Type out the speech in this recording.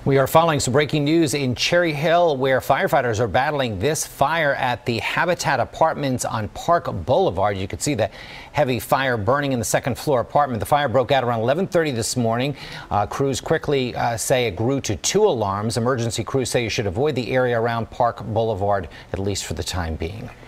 We are following some breaking news in Cherry Hill, where firefighters are battling this fire at the Habitat Apartments on Park Boulevard. You can see the heavy fire burning in the second floor apartment. The fire broke out around 11:30 this morning. Crews quickly say it grew to 2 alarms. Emergency crews say you should avoid the area around Park Boulevard, at least for the time being.